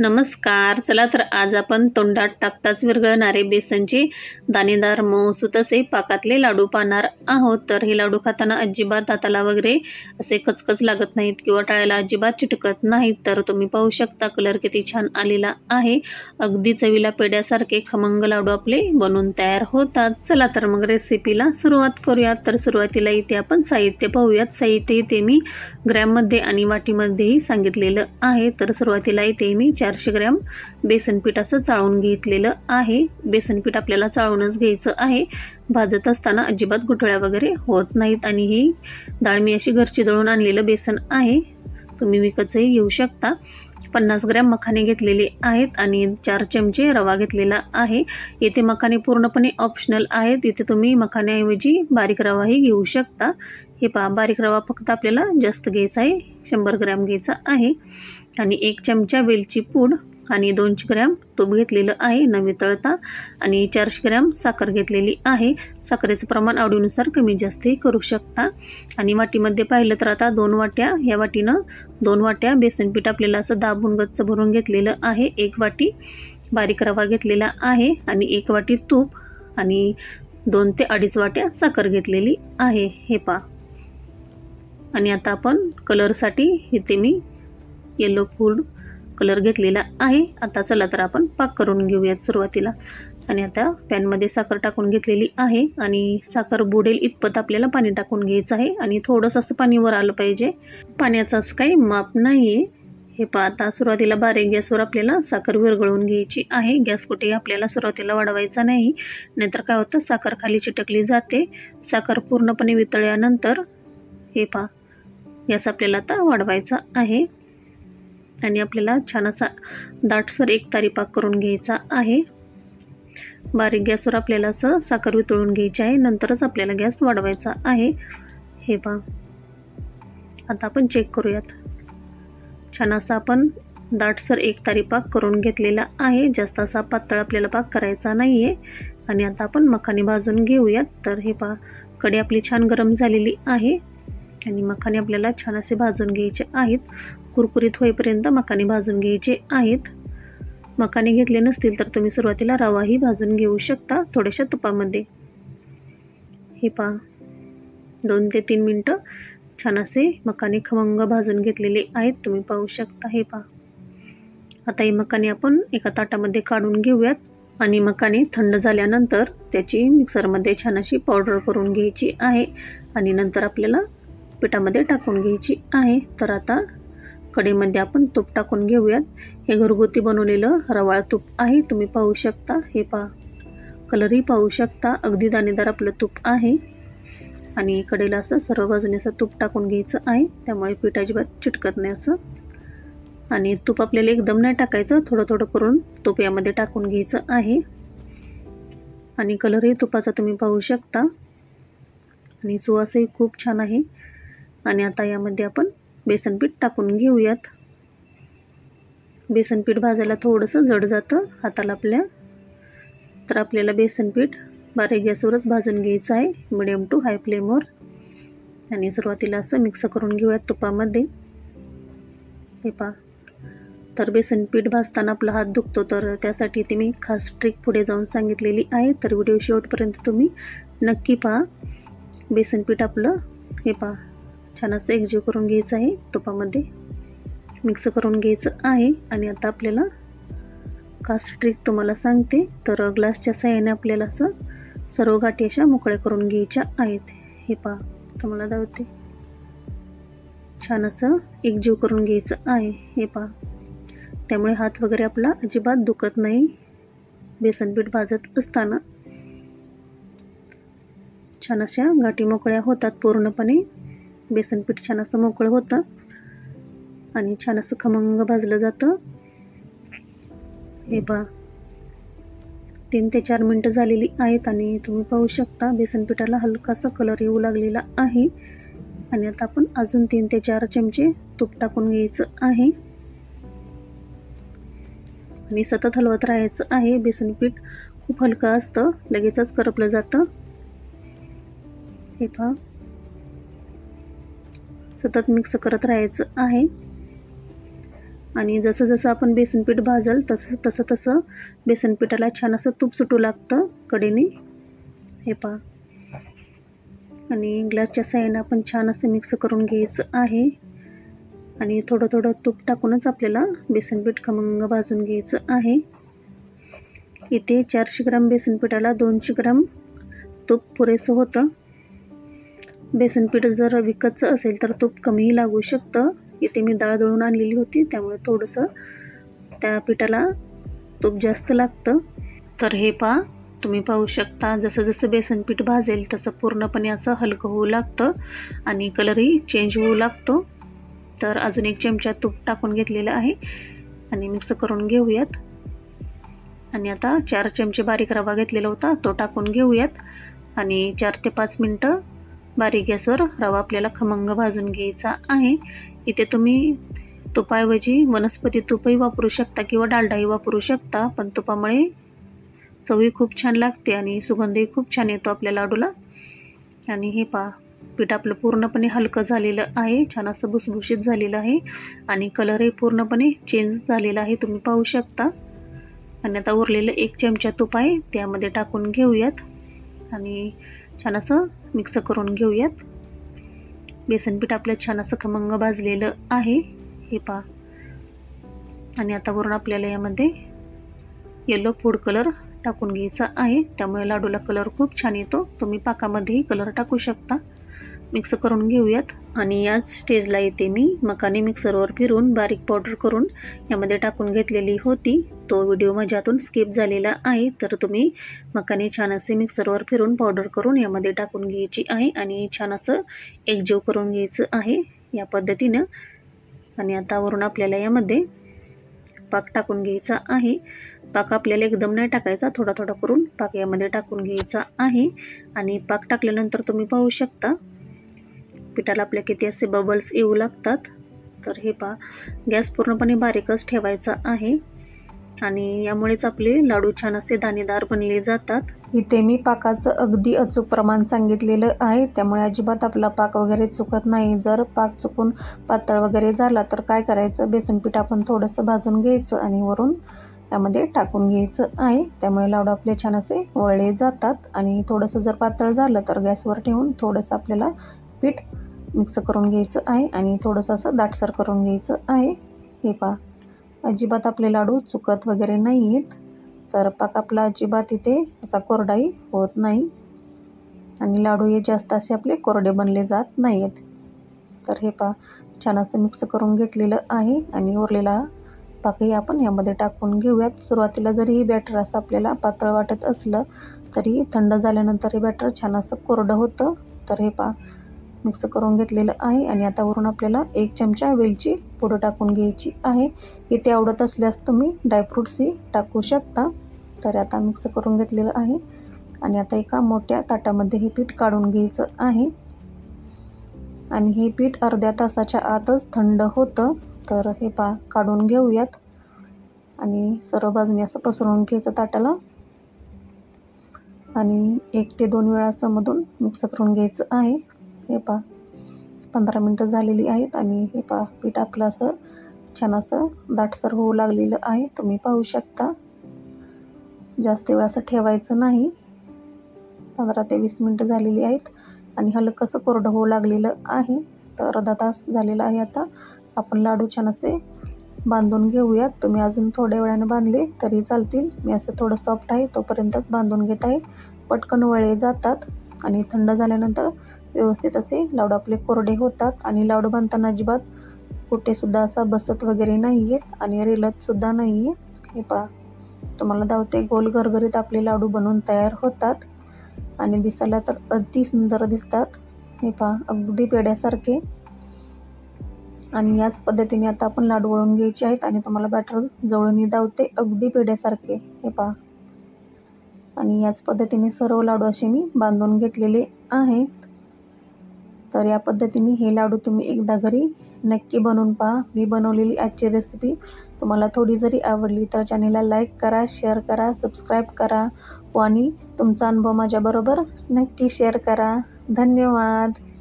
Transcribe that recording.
नमस्कार. चला तर आज आपण तोंडात टाकताच विरघळणारे बेसनचे दाणेदार मऊसूत असे पाकातले लाडू पाहणार आहोत. तर हे लाडू खाताना अजिबात दाताला वगैरे असे कचकच लागत नाहीत किंवा टाळ्याला अजिबात चिटकत नाहीत. तर तुम्ही पाहू शकता कलर किती छान आलेला आहे. अगदी चवीला पेड्यासारखे खमंग लाडू आपले बनून तयार होतात. चला तर मग रेसिपीला सुरुवात करूयात. तर सुरुवातीला इथे आपण साहित्य पाहूयात. साहित्य इथे मी ग्रॅममध्ये आणि वाटीमध्येही सांगितलेलं आहे. तर सुरुवातीला इथे मी 400 ग्रॅम बेसन पीठ असं चाळून घेतलेलं आहे. बेसन पीठ आपल्याला चाळूनच घ्यायचं आहे. भाजत असताना अजिबात गुठळ्या वगैरे होत नाहीत. आणि ही डाळ मी अशी घरची दळून आणलेलं बेसन आहे, तुम्ही विकतचंही घेऊ शकता. 50 ग्रॅम मखाने घेतलेले आहेत आणि 4 चमचे रवा घेतलेला आहे. येथे मखाने पूर्णपणे ऑप्शनल आहेत. इथे तुम्ही मखान्याऐवजी बारीक रवाही घेऊ शकता. हे पहा, बारीक रवा फक्त आपल्याला जास्त घ्यायचा आहे, 100 ग्रॅम घ्यायचा आहे. आणि 1 चमचा वेलची पूड आणि 200 ग्रॅम तूप घेतलेलं आहे न वितळता. आणि 400 ग्रॅम साखर घेतलेली आहे. साखरेचं प्रमाण आवडीनुसार कमी जास्तही करू शकता. आणि वाटीमध्ये पाहिलं तर आता 2 वाट्या, या वाटीनं 2 वाट्या बेसनपीठ आपल्याला असं दाबून गच्च भरून घेतलेलं आहे. 1 वाटी बारीक रवा घेतलेला आहे आणि 1 वाटी तूप आणि 2 ते 2.5 वाट्या साखर घेतलेली आहे. हे पहा. आणि आता आपण कलरसाठी इथे मी येलो फूड कलर घेतलेला आहे. आता चला तर आपण पाक करून घेऊयात सुरुवातीला. आणि आता पॅनमध्ये साखर टाकून घेतलेली आहे आणि साखर बुडेल इतपत आपल्याला पाणी टाकून घ्यायचं आहे. आणि थोडंसं असं पाणी वर आलं पाहिजे, पाण्याचं असं काही माप नाही आहे. हे पहा, आता सुरुवातीला बारीक गॅसवर आपल्याला साखर विरघळून घ्यायची आहे. गॅस कुठेही आपल्याला सुरुवातीला वाढवायचा नाही, नाहीतर काय होतं, साखर खाली चिटकली जाते. साखर पूर्णपणे वितळल्यानंतर हे पहा, गॅस आपल्याला आता वाढवायचा आहे. आणि आपल्याला छान असा दाटसर एकतारी पाक करून घ्यायचा आहे. बारीक गॅसवर आपल्याला असं साखर वितळून घ्यायची आहे, नंतरच आपल्याला गॅस वाढवायचा आहे. हे पहा, आता आपण चेक करूयात. छान असा आपण दाटसर एकतारी पाक करून घेतलेला आहे. जास्त असा पातळ आपल्याला पाक करायचा नाही आहे. आणि आता आपण मखाने भाजून घेऊयात. तर हे पहा, कढई आपली छान गरम झालेली आहे आणि मखाने आपल्याला छान असे भाजून घ्यायचे आहेत. कुरकुरीत होईपर्यंत मखाने भाजून घ्यायचे आहेत. मखाने घेतले नसतील तर तुम्ही सुरुवातीला रवाही भाजून घेऊ शकता थोड्याशा तुपामध्ये. हे पहा, 2 ते 3 मिनटं छान असे मखाने खमंग भाजून घेतलेले आहेत, तुम्ही पाहू शकता. हे पहा, आता हे मखाने आपण एका ताटामध्ये काढून घेऊयात. आणि मखाने थंड झाल्यानंतर त्याची मिक्सरमध्ये छान अशी पावडर करून घ्यायची आहे आणि नंतर आपल्याला पिठामध्ये टाकून घ्यायची आहे. तर आता कढईमध्ये आपण तूप टाकून घेऊयात. हे घरगुती बनवलेलं रवाळ तूप आहे, तुम्ही पाहू शकता. हे पहा, कलरही पाहू शकता. अगदी दाणेदार आपलं तूप आहे. आणि कढईला असं सर्व बाजूने असं तूप टाकून घ्यायचं आहे, त्यामुळे पीठ अजिबात चिटकत नाही असं. आणि तूप आपल्याला एकदम नाही टाकायचं, थोडं थोडं करून तूप यामध्ये टाकून घ्यायचं आहे. आणि कलरही तुपाचा तुम्ही पाहू शकता. आणि सुवासही खूप छान आहे. आणि आता यामध्ये आपण बेसनपीठ टाकून घेऊयात. बेसनपीठ भाजायला थोडंसं जड जातं हाताला आपल्या, तर आपल्याला बेसनपीठ बारीक गॅसवरच भाजून घ्यायचं आहे, मिडियम टू हाय फ्लेमवर. आणि सुरुवातीला असं मिक्स करून घेऊयात तुपामध्ये. हे पहा, तर बेसनपीठ भाजताना आपला हात दुखतो, तर त्यासाठी ती मी खास ट्रिक पुढे जाऊन सांगितलेली आहे. तर व्हिडिओ शेवटपर्यंत तुम्ही नक्की पहा. बेसनपीठ आपलं हे पहा छान असं एकजीव करून घ्यायचं आहे, तुपामध्ये मिक्स करून घ्यायचं आहे. आणि आता आपल्याला खास ट्रिक तुम्हाला सांगते. तर ग्लासच्या साहाय्याने आपल्याला असं सर्व गाठी अशा मोकळ्या करून घ्यायच्या आहेत. हे पहा, तुम्हाला दाखवते, छान असं एकजीव करून घ्यायचं आहे. हे पहा, त्यामुळे हात वगैरे आपला अजिबात दुखत नाही बेसनपीठ भाजत असताना. छान अशा गाठी मोकळ्या होतात पूर्णपणे. बेसनपीठ छान असं मोकळं होतं आणि छान असं खमंग भाजलं जातं. हे पहा, 3 ते 4 मिनटं झालेली आहेत आणि तुम्ही पाहू शकता बेसनपीठाला हलकासा कलर येऊ लागलेला आहे. आणि आता आपण अजून 3 ते 4 चमचे तूप टाकून घ्यायचं आहे आणि सतत हलवत राहायचं आहे. बेसनपीठ खूप हलकं असतं, लगेचच करपलं जातं. हे पहा, सतत मिक्स करत राहायचं आहे. आणि जसं जसं आपण बेसन पीठ भाजल तसं तसं बेसन पिठाला छान असं तूप सुटू लागतं कडेने, हे पहा. आणि ग्लासच्या साहाय्याने आपण छान असं मिक्स करून घ्यायचं आहे. आणि थोडं थोडं तूप टाकूनच आपल्याला बेसन पीठ खमंग भाजून घ्यायचं आहे. इथे 400 ग्राम बेसन पिठाला 200 ग्राम तूप पुरेसं होतं. बेसन पीठ जर विकतचं असेल तर तूप कमीही लागू शकतं. इथे मी डाळ दळून आणलेली होती, त्यामुळे थोडंसं त्या पिठाला तूप जास्त लागतं. तर हे पहा, तुम्ही पाहू शकता जसं जसं बेसन पीठ भाजेल तसं पूर्णपणे असं हलकं होऊ लागतं आणि कलरही चेंज होऊ लागतो. तर अजून 1 चमचा तूप टाकून घेतलेलं आहे आणि मिक्स करून घेऊयात. आणि आता 4 चमचे बारीक रवा घेतलेला होता तो टाकून घेऊयात आणि 4 ते 5 मिनटं बारीक गॅसवर रवा आपल्याला खमंग भाजून घ्यायचा आहे. इथे तुम्ही तुपाऐवजी वनस्पती तूपही वापरू शकता किंवा डालडाही वापरू शकता, पण तुपामुळे चवही खूप छान लागते आणि सुगंधही खूप छान येतो आपल्या लाडूला. आणि हे पहा, पीठ आपलं पूर्णपणे हलकं झालेलं आहे, छान असं भुसभुशीत झालेलं आहे आणि कलरही पूर्णपणे चेंज झालेला आहे, तुम्ही पाहू शकता. आणि आता उरलेलं 1 चमचा तूप आहे त्यामध्ये टाकून घेऊयात आणि छान असं मिक्स करून घेऊयात. बेसन पीठ आपलं छान असं खमंग भाजलेलं आहे, हे पहा. आणि आता वरून आपल्याला यामध्ये येलो फूड कलर टाकून घ्यायचा आहे, त्यामुळे लाडूला कलर खूप छान येतो. तुम्ही पाकामध्येही कलर टाकू शकता. मिक्स करून घेऊयात. आणि याच स्टेजला येते मी मकाने मिक्सरवर फिरून बारीक पावडर करून यामध्ये टाकून घेतलेली होती. तो व्हिडिओ माझ्यातून स्किप झालेला आहे, तर तुम्ही मकाने छान असे मिक्सरवर फिरून पावडर करून यामध्ये टाकून घ्यायची आहे आणि छान असं एकजीव करून घ्यायचं आहे या पद्धतीनं. आणि आता वरून आपल्याला यामध्ये पाक टाकून घ्यायचा आहे. पाक आपल्याला एकदम नाही टाकायचा, थोडा थोडा करून पाक यामध्ये टाकून घ्यायचा आहे. आणि पाक टाकल्यानंतर तुम्ही पाहू शकता पिठाला आपल्या किती असे बबल्स येऊ लागतात. तर हे पहा, गॅस पूर्णपणे बारीकच ठेवायचा आहे आणि यामुळेच आपले लाडू छान असे दाणेदार बनले जातात. इथे मी पाकाचं अगदी अचूक प्रमाण सांगितलेलं आहे, त्यामुळे अजिबात आपला पाक वगैरे चुकत नाही. जर पाक चुकून पातळ वगैरे झाला तर काय करायचं, बेसन पीठ आपण थोडंसं भाजून घ्यायचं आणि वरून यामध्ये टाकून घ्यायचं आहे, त्यामुळे लाडू आपले छान असे वळले जातात. आणि थोडंसं जर पातळ झालं तर गॅसवर ठेवून थोडंसं आपल्याला पीठ मिक्स करून घ्यायचं आहे आणि थोडंसं असं दाटसर करून घ्यायचं आहे. हे पहा, अजिबात आपले लाडू चुकत वगैरे नाही आहेत. तर पाक आपला अजिबात इथे असा कोरडाही होत नाही आणि लाडू हे जास्त असे आपले कोरडे बनले जात नाही आहेत. तर हे पहा, छान असं मिक्स करून घेतलेलं आहे आणि उरलेला पाकही आपण यामध्ये टाकून घेऊयात. सुरुवातीला जरी हे बॅटर असं आपल्याला पातळ वाटत असलं तरी थंड झाल्यानंतर हे बॅटर छान असं कोरडं होतं. तर हे पहा, मिक्स करून घेतलेलं आहे आणि आता वरून आपल्याला 1 चमचा वेलची पूड टाकून घ्यायची आहे. इथे आवडत असल्यास तुम्ही ड्रायफ्रूट्सही टाकू शकता. तर आता मिक्स करून घेतलेलं आहे आणि आता एका मोठ्या ताटामध्ये हे पीठ काढून घ्यायचं आहे आणि हे पीठ अर्ध्या तासाच्या आतच थंड होतं. तर हे पहा, काढून घेऊयात आणि सर्व बाजूने असं पसरवून घ्यायचं ताटाला आणि 1 ते 2 वेळा असं मधून मिक्स करून घ्यायचं आहे. हे पहा, 15 मिनटं झालेली आहेत आणि हे पहा, पीठ आपलं असं छान असं दाटसर होऊ लागलेलं आहे, तुम्ही पाहू शकता. जास्त वेळ असं ठेवायचं नाही. 15 ते 20 मिनटं झालेली आहेत आणि हलकंसं कोरडं होऊ लागलेलं आहे. तर अर्धा तास झालेला आहे. आता आपण लाडू छान असे बांधून घेऊयात. तुम्ही अजून थोड्या वेळाने बांधले तरी चालतील. मी असं थोडं सॉफ्ट आहे तोपर्यंतच बांधून घेत आहे. पटकन वळले जातात आणि थंड झाल्यानंतर व्यवस्थित असे लाडू आपले कोरडे होतात आणि लाडू बांधताना अजिबात कुठेसुद्धा असा बसत वगैरे नाही आहेत आणि रेलतसुद्धा नाही आहे. हे पहा, तुम्हाला दावते गोल गरगरीत आपले लाडू बनवून तयार होतात आणि दिसायला तर अति सुंदर दिसतात. हे पहा, अगदी पेढ्यासारखे. आणि याच पद्धतीने आता आपण लाडू वळून घ्यायचे आहेत आणि तुम्हाला बॅटर जवळूनही दावते अगदी पेढ्यासारखे. हे पहा, आणि याच पद्धतीने सर्व लाडू असे मी बांधून घेतलेले आहेत. तर या पद्धतीने हे लाडू तुम्ही एकदा घरी नक्की बनवून पहा. मी बनवलेली आजची रेसिपी तुम्हाला थोडी जरी आवडली तर चॅनेलला लाईक करा, शेअर करा, सबस्क्राईब करा आणि तुमचा अनुभव माझ्याबरोबर नक्की शेअर करा. धन्यवाद.